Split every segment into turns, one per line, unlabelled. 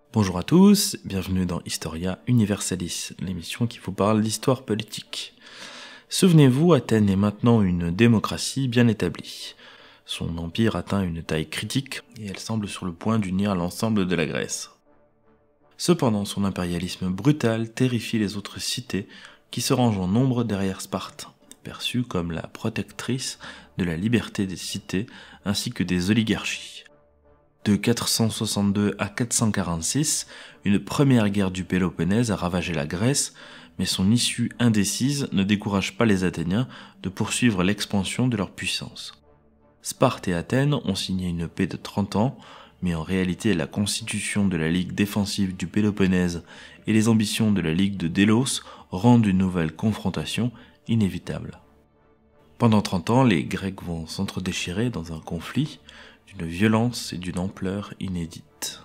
Bonjour à tous, bienvenue dans Historia Universalis, l'émission qui vous parle d'histoire politique. Souvenez-vous, Athènes est maintenant une démocratie bien établie. Son empire atteint une taille critique et elle semble sur le point d'unir l'ensemble de la Grèce. Cependant, son impérialisme brutal terrifie les autres cités qui se rangent en nombre derrière Sparte, perçue comme la protectrice de la liberté des cités ainsi que des oligarchies. De 462 à 446, une première guerre du Péloponnèse a ravagé la Grèce, mais son issue indécise ne décourage pas les Athéniens de poursuivre l'expansion de leur puissance. Sparte et Athènes ont signé une paix de 30 ans, mais en réalité la constitution de la Ligue défensive du Péloponnèse et les ambitions de la Ligue de Délos rendent une nouvelle confrontation inévitable. Pendant 30 ans, les Grecs vont s'entredéchirer dans un conflit d'une violence et d'une ampleur inédites.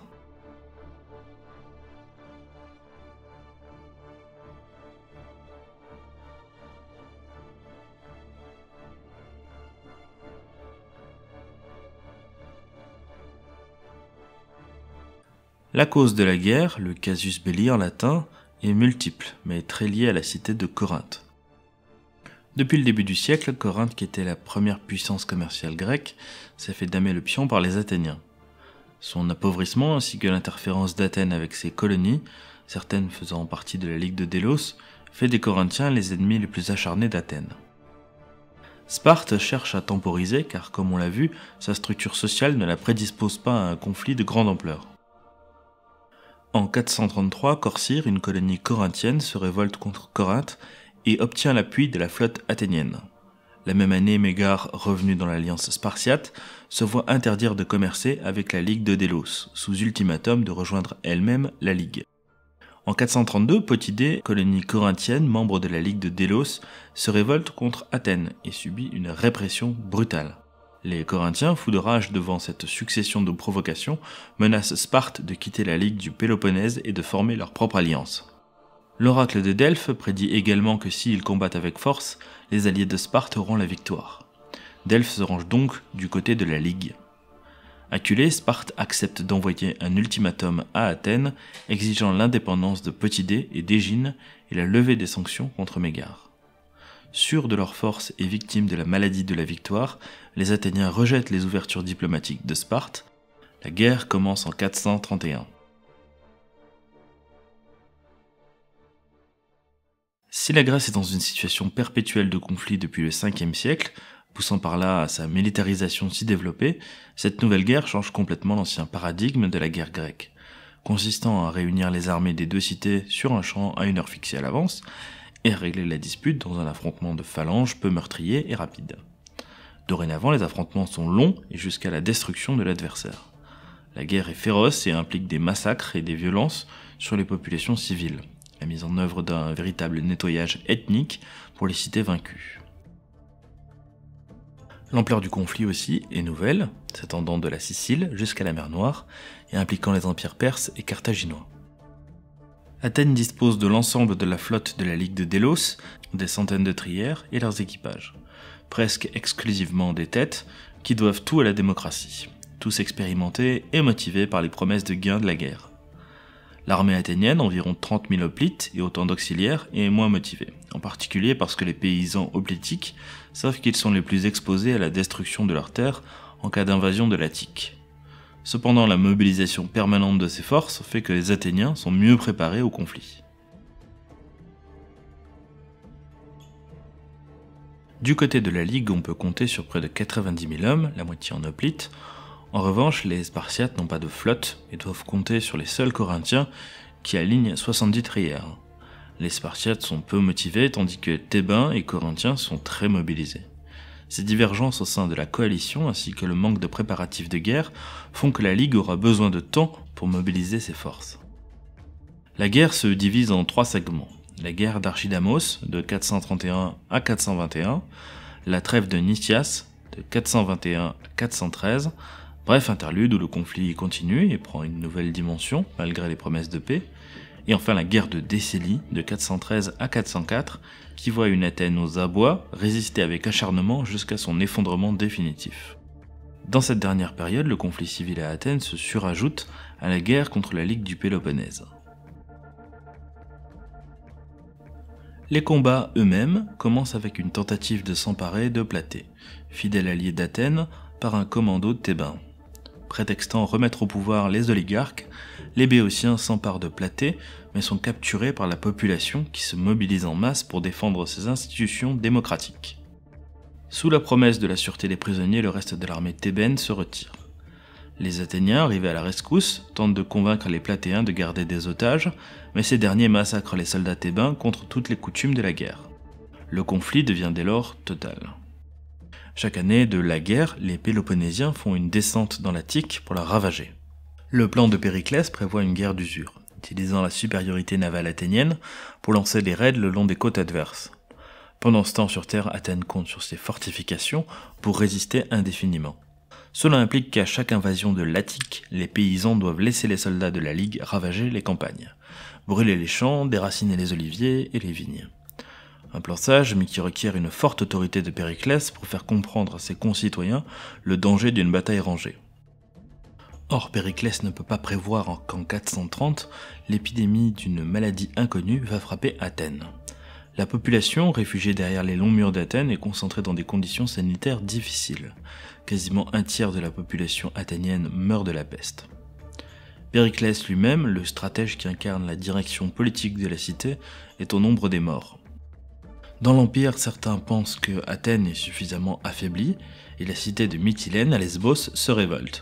La cause de la guerre, le casus belli en latin, est multiple, mais très lié à la cité de Corinthe. Depuis le début du siècle, Corinthe, qui était la première puissance commerciale grecque, s'est fait damer le pion par les Athéniens. Son appauvrissement ainsi que l'interférence d'Athènes avec ses colonies, certaines faisant partie de la Ligue de Délos, fait des Corinthiens les ennemis les plus acharnés d'Athènes. Sparte cherche à temporiser car, comme on l'a vu, sa structure sociale ne la prédispose pas à un conflit de grande ampleur. En 433, Corcyre, une colonie corinthienne, se révolte contre Corinthe et obtient l'appui de la flotte athénienne. La même année, Mégare, revenu dans l'alliance spartiate, se voit interdire de commercer avec la Ligue de Délos, sous ultimatum de rejoindre elle-même la Ligue. En 432, Potidée, colonie corinthienne, membre de la Ligue de Délos, se révolte contre Athènes et subit une répression brutale. Les Corinthiens, fous de rage devant cette succession de provocations, menacent Sparte de quitter la Ligue du Péloponnèse et de former leur propre alliance. L'oracle de Delphes prédit également que s'ils combattent avec force, les alliés de Sparte auront la victoire. Delphes se range donc du côté de la Ligue. Acculé, Sparte accepte d'envoyer un ultimatum à Athènes exigeant l'indépendance de Potidée et d'Égine et la levée des sanctions contre Mégare. Sûrs de leur force et victimes de la maladie de la victoire, les Athéniens rejettent les ouvertures diplomatiques de Sparte. La guerre commence en 431. Si la Grèce est dans une situation perpétuelle de conflit depuis le 5e siècle, poussant par là à sa militarisation si développée, cette nouvelle guerre change complètement l'ancien paradigme de la guerre grecque, consistant à réunir les armées des deux cités sur un champ à une heure fixée à l'avance, et à régler la dispute dans un affrontement de phalanges peu meurtrier et rapide. Dorénavant, les affrontements sont longs et jusqu'à la destruction de l'adversaire. La guerre est féroce et implique des massacres et des violences sur les populations civiles. La mise en œuvre d'un véritable nettoyage ethnique pour les cités vaincues. L'ampleur du conflit aussi est nouvelle, s'étendant de la Sicile jusqu'à la mer Noire et impliquant les empires perses et carthaginois. Athènes dispose de l'ensemble de la flotte de la Ligue de Délos, des centaines de trières et leurs équipages, presque exclusivement des têtes qui doivent tout à la démocratie, tous expérimentés et motivés par les promesses de gain de la guerre. L'armée athénienne, environ 30 000 hoplites et autant d'auxiliaires, est moins motivée, en particulier parce que les paysans hoplitiques savent qu'ils sont les plus exposés à la destruction de leurs terres en cas d'invasion de l'Attique. Cependant, la mobilisation permanente de ces forces fait que les Athéniens sont mieux préparés au conflit. Du côté de la Ligue, on peut compter sur près de 90 000 hommes, la moitié en hoplites. En revanche, les Spartiates n'ont pas de flotte et doivent compter sur les seuls Corinthiens qui alignent 70 trières. Les Spartiates sont peu motivés tandis que Thébains et Corinthiens sont très mobilisés. Ces divergences au sein de la coalition ainsi que le manque de préparatifs de guerre font que la Ligue aura besoin de temps pour mobiliser ses forces. La guerre se divise en 3 segments. La guerre d'Archidamos de 431 à 421, la trêve de Nicias de 421 à 413, bref interlude où le conflit continue et prend une nouvelle dimension malgré les promesses de paix, et enfin la guerre de Décélie de 413 à 404 qui voit une Athènes aux abois résister avec acharnement jusqu'à son effondrement définitif. Dans cette dernière période, le conflit civil à Athènes se surajoute à la guerre contre la Ligue du Péloponnèse. Les combats eux-mêmes commencent avec une tentative de s'emparer de Platée, fidèle allié d'Athènes, par un commando thébain. Prétextant remettre au pouvoir les oligarques, les Béotiens s'emparent de Platée, mais sont capturés par la population qui se mobilise en masse pour défendre ses institutions démocratiques. Sous la promesse de la sûreté des prisonniers, le reste de l'armée thébaine se retire. Les Athéniens, arrivés à la rescousse, tentent de convaincre les Platéens de garder des otages, mais ces derniers massacrent les soldats thébains contre toutes les coutumes de la guerre. Le conflit devient dès lors total. Chaque année de la guerre, les Péloponnésiens font une descente dans l'Attique pour la ravager. Le plan de Périclès prévoit une guerre d'usure, utilisant la supériorité navale athénienne pour lancer des raids le long des côtes adverses. Pendant ce temps sur terre, Athènes compte sur ses fortifications pour résister indéfiniment. Cela implique qu'à chaque invasion de l'Attique, les paysans doivent laisser les soldats de la Ligue ravager les campagnes, brûler les champs, déraciner les oliviers et les vignes. Un plan sage, mais qui requiert une forte autorité de Périclès pour faire comprendre à ses concitoyens le danger d'une bataille rangée. Or, Périclès ne peut pas prévoir qu'en 430, l'épidémie d'une maladie inconnue va frapper Athènes. La population, réfugiée derrière les longs murs d'Athènes, est concentrée dans des conditions sanitaires difficiles. Quasiment un tiers de la population athénienne meurt de la peste. Périclès lui-même, le stratège qui incarne la direction politique de la cité, est au nombre des morts. Dans l'Empire, certains pensent que Athènes est suffisamment affaiblie, et la cité de Mytilène à Lesbos se révolte.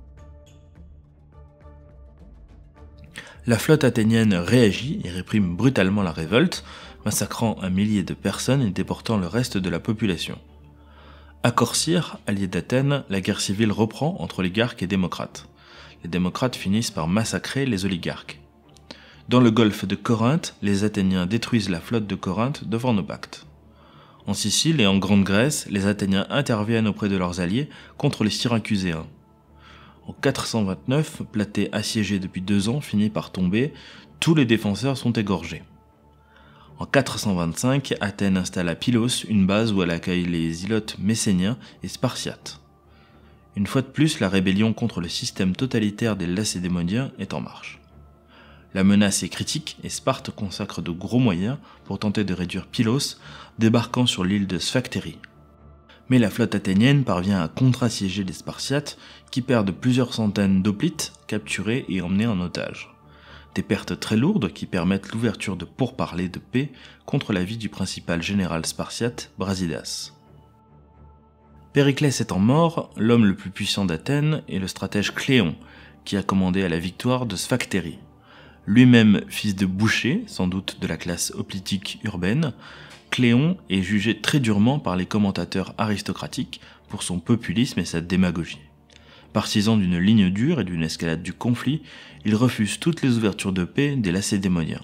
La flotte athénienne réagit et réprime brutalement la révolte, massacrant un millier de personnes et déportant le reste de la population. À Corcyre, allié d'Athènes, la guerre civile reprend entre oligarques et démocrates. Les démocrates finissent par massacrer les oligarques. Dans le golfe de Corinthe, les Athéniens détruisent la flotte de Corinthe devant Naupacte. En Sicile et en Grande Grèce, les Athéniens interviennent auprès de leurs alliés contre les Syracuséens. En 429, Platée, assiégé depuis 2 ans, finit par tomber, tous les défenseurs sont égorgés. En 425, Athènes installe à Pylos une base où elle accueille les Ilotes messéniens et spartiates. Une fois de plus, la rébellion contre le système totalitaire des Lacédémoniens est en marche. La menace est critique et Sparte consacre de gros moyens pour tenter de réduire Pylos, débarquant sur l'île de Sphactérie. Mais la flotte athénienne parvient à contre-assiéger les Spartiates qui perdent plusieurs centaines d'hoplites capturés et emmenés en otage. Des pertes très lourdes qui permettent l'ouverture de pourparlers de paix contre l'avis du principal général spartiate Brasidas. Périclès étant mort, l'homme le plus puissant d'Athènes est le stratège Cléon, qui a commandé à la victoire de Sphactérie. Lui-même fils de boucher, sans doute de la classe hoplitique urbaine, Cléon est jugé très durement par les commentateurs aristocratiques pour son populisme et sa démagogie. Partisan d'une ligne dure et d'une escalade du conflit, il refuse toutes les ouvertures de paix des Lacédémoniens.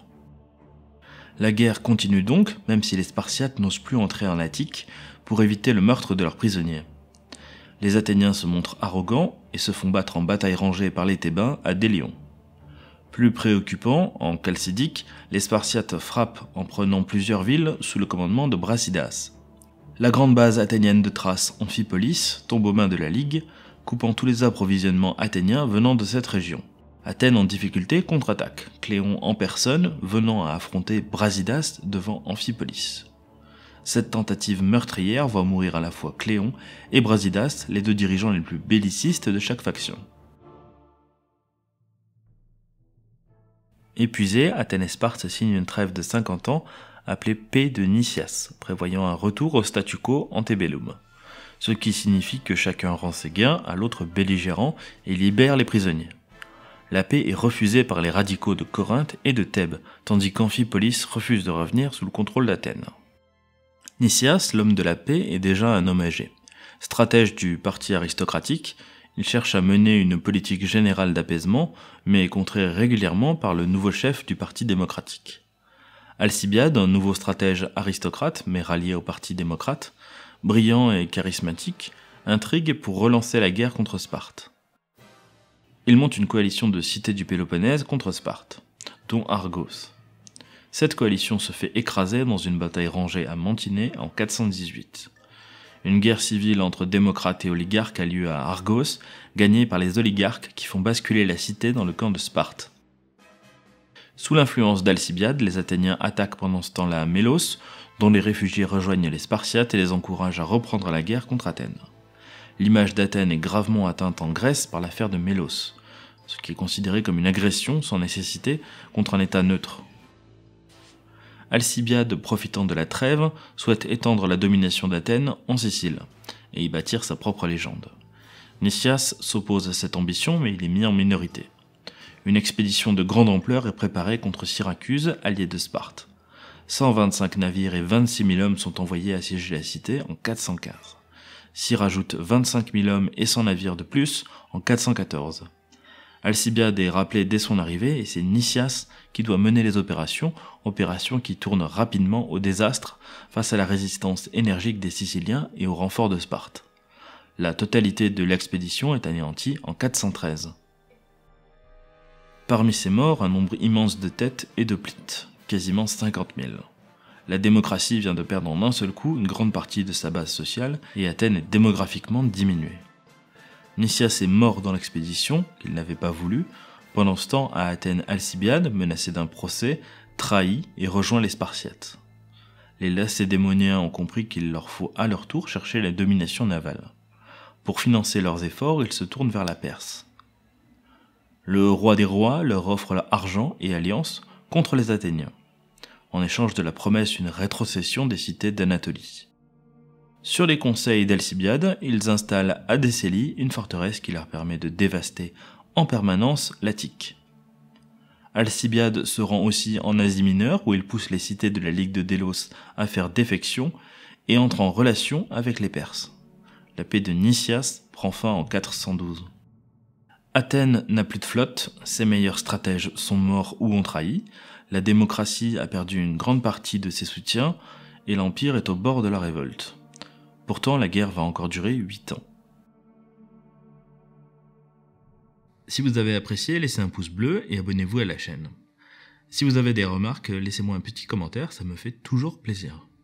La guerre continue donc, même si les Spartiates n'osent plus entrer en Attique pour éviter le meurtre de leurs prisonniers. Les Athéniens se montrent arrogants et se font battre en bataille rangée par les Thébains à Délion. Plus préoccupant, en Chalcidique, les Spartiates frappent en prenant plusieurs villes sous le commandement de Brasidas. La grande base athénienne de Thrace, Amphipolis, tombe aux mains de la Ligue, coupant tous les approvisionnements athéniens venant de cette région. Athènes en difficulté contre-attaque, Cléon en personne venant à affronter Brasidas devant Amphipolis. Cette tentative meurtrière voit mourir à la fois Cléon et Brasidas, les 2 dirigeants les plus bellicistes de chaque faction. Épuisés, Athènes et Sparte signent une trêve de 50 ans appelée paix de Nicias, prévoyant un retour au statu quo antebellum. Ce qui signifie que chacun rend ses gains à l'autre belligérant et libère les prisonniers. La paix est refusée par les radicaux de Corinthe et de Thèbes, tandis qu'Amphipolis refuse de revenir sous le contrôle d'Athènes. Nicias, l'homme de la paix, est déjà un homme âgé. Stratège du parti aristocratique, il cherche à mener une politique générale d'apaisement, mais est contré régulièrement par le nouveau chef du parti démocratique. Alcibiade, un nouveau stratège aristocrate, mais rallié au parti démocrate, brillant et charismatique, intrigue pour relancer la guerre contre Sparte. Il monte une coalition de cités du Péloponnèse contre Sparte, dont Argos. Cette coalition se fait écraser dans une bataille rangée à Mantinée en 418. Une guerre civile entre démocrates et oligarques a lieu à Argos, gagnée par les oligarques qui font basculer la cité dans le camp de Sparte. Sous l'influence d'Alcibiade, les Athéniens attaquent pendant ce temps-là Mélos, dont les réfugiés rejoignent les Spartiates et les encouragent à reprendre la guerre contre Athènes. L'image d'Athènes est gravement atteinte en Grèce par l'affaire de Mélos, ce qui est considéré comme une agression sans nécessité contre un État neutre. Alcibiade, profitant de la trêve, souhaite étendre la domination d'Athènes en Sicile, et y bâtir sa propre légende. Nicias s'oppose à cette ambition, mais il est mis en minorité. Une expédition de grande ampleur est préparée contre Syracuse, allié de Sparte. 125 navires et 26 000 hommes sont envoyés assiéger la cité en 415. S'y rajoutent 25 000 hommes et 100 navires de plus en 414. Alcibiade est rappelé dès son arrivée et c'est Nicias qui doit mener les opérations qui tournent rapidement au désastre face à la résistance énergique des Siciliens et au renfort de Sparte. La totalité de l'expédition est anéantie en 413. Parmi ces morts, un nombre immense de têtes et de plites, quasiment 50 000. La démocratie vient de perdre en un seul coup une grande partie de sa base sociale et Athènes est démographiquement diminuée. Nicias est mort dans l'expédition, qu'il n'avait pas voulu. Pendant ce temps, à Athènes, Alcibiade, menacé d'un procès, trahit et rejoint les Spartiates. Les Lacédémoniens ont compris qu'il leur faut à leur tour chercher la domination navale. Pour financer leurs efforts, ils se tournent vers la Perse. Le roi des rois leur offre argent et alliance contre les Athéniens, en échange de la promesse d'une rétrocession des cités d'Anatolie. Sur les conseils d'Alcibiade, ils installent à Décélie une forteresse qui leur permet de dévaster en permanence l'Attique. Alcibiade se rend aussi en Asie mineure où il pousse les cités de la Ligue de Délos à faire défection et entre en relation avec les Perses. La paix de Nicias prend fin en 412. Athènes n'a plus de flotte, ses meilleurs stratèges sont morts ou ont trahi, la démocratie a perdu une grande partie de ses soutiens et l'Empire est au bord de la révolte. Pourtant, la guerre va encore durer 8 ans. Si vous avez apprécié, laissez un pouce bleu et abonnez-vous à la chaîne. Si vous avez des remarques, laissez-moi un petit commentaire, ça me fait toujours plaisir.